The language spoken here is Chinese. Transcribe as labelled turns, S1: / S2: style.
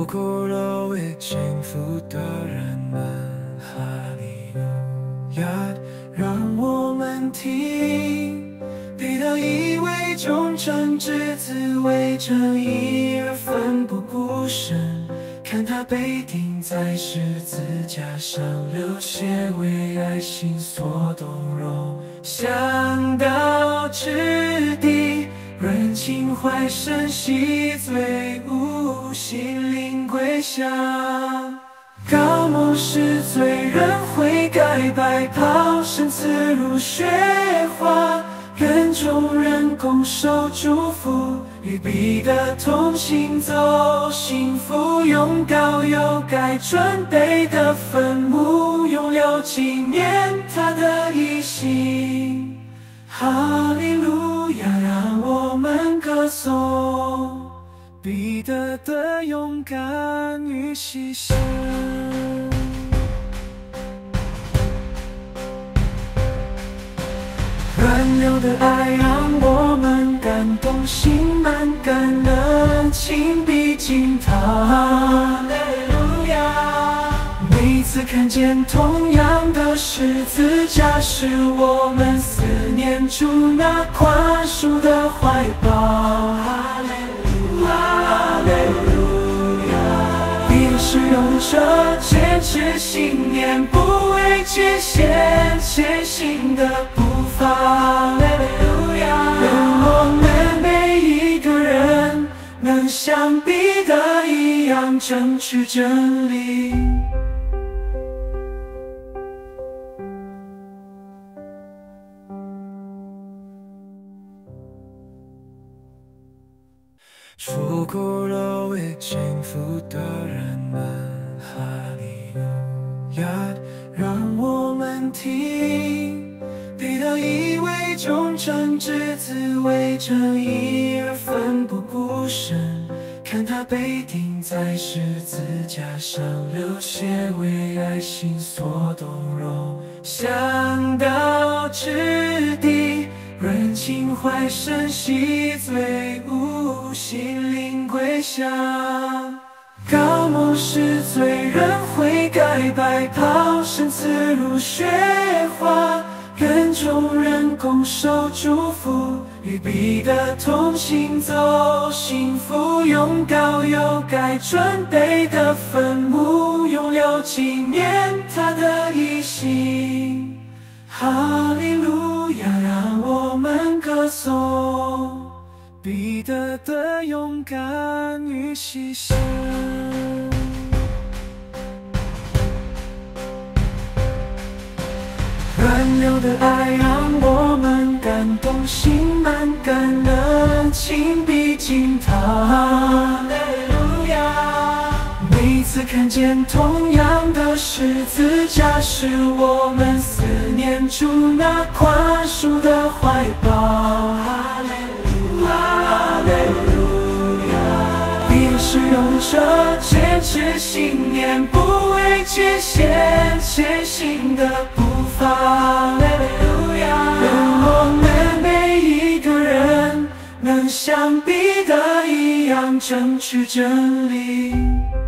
S1: 错过了为幸福的人们，哈利路亚，让我们听，彼得以为忠诚之子为正义而奋不顾身，看他被钉在十字架上，流血为爱心所动容，想到至底，润情怀深系罪恶，心灵归向。高梦是罪人悔改，白袍深刺如雪花，愿众人共受祝福，与彼得同行走幸福，用膏油盖准备的坟墓，永留纪念他的一行。哈利路亚，让我们歌颂彼得的勇敢与牺牲。暖流的爱让我们感动，心满感恩，情比金汤。哈利路亚，每次看见同样的十字架，使我们思念主那宽恕的怀抱。哈利路亚，哈利路亚，彼得是勇者，坚持信念，不畏界限，前行的步伐。哈利路亚，愿我们每一个人能像彼得一样争取真理。错过了为幸福的人们，哈利路亚，让我们听，彼得以为忠诚之子为正义而奋不顾身，看他被钉在十字架上，流血为爱心所动容，想到至底，润情怀深系罪恶，心灵归向。高梦是罪人悔改，白袍深刺如雪花，愿众人共受祝福，与彼得同行走幸福，用膏油盖准备的坟墓，永留纪念他的一行。哈利路亚，让我们歌颂彼得的勇敢与牺牲。暖流的爱让我们感动，心满感恩，情比金汤。哈利路亚，每次看见同样的十字架，使我们思念主那宽恕的怀抱。哈利路亚，哈利路亚，彼得是勇者，坚持信念，不畏界限，前行的步伐。哈利路亚，愿我们每一个人能像彼得一样争取真理。